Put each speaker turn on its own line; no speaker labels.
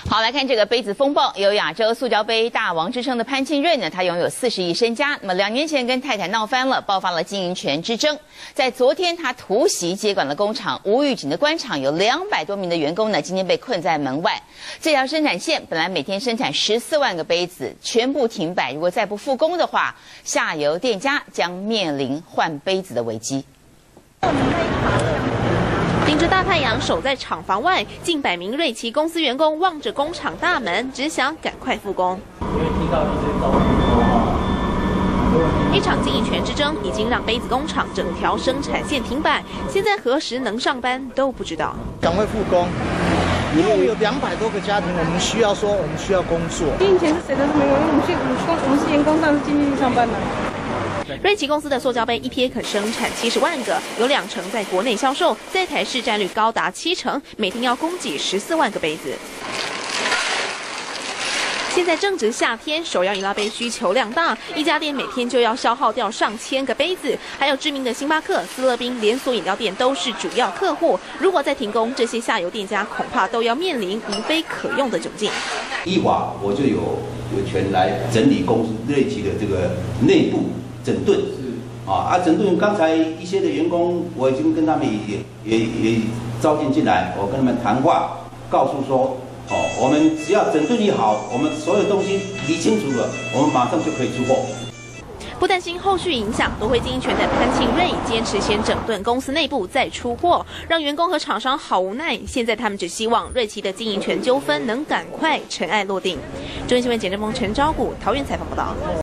好，来看这个杯子风暴，有亚洲塑胶杯大王之称的潘庆瑞呢，他拥有40亿身家。那么2年前跟太太闹翻了，爆发了经营权之争。在昨天，他突袭接管了工厂，无预警的关厂，有200多名的员工呢，今天被困在门外。这条生产线本来每天生产14万个杯子，全部停摆。如果再不复工的话，下游店家将面临换杯子的危机。
顶着大太阳守在厂房外，近100名瑞奇公司员工望着工厂大门，只想赶快复工。一场经营权之争已经让杯子工厂整条生产线停摆，现在何时能上班都不知道。
赶快复工，因为我们有200多个家庭，我们需要工作。
经营权是谁的都没有，因为我们是员工，当然进去上班了。
瑞奇公司的塑胶杯一天可生产70万个，有2成在国内销售，在台市占率高达70%，每天要供给14万个杯子。现在正值夏天，手摇饮料杯需求量大，一家店每天就要消耗掉上千个杯子。还有知名的星巴克、斯乐冰连锁饮料店都是主要客户。如果再停工，这些下游店家恐怕都要面临无杯可用的窘境。
依法我就有权来整理公司瑞奇的这个内部整顿。整顿刚才一些的员工，我已经跟他们也召进来，我跟他们谈话，告诉说。我们只要整顿理好，我们所有东西理清楚了，我们马上就可以出货。
不担心后续影响，夺回经营权的潘庆瑞坚持先整顿公司内部再出货，让员工和厂商好无奈。现在他们只希望瑞奇的经营权纠纷能赶快尘埃落定。中央新闻简正峰、陈昭谷桃园采访报道。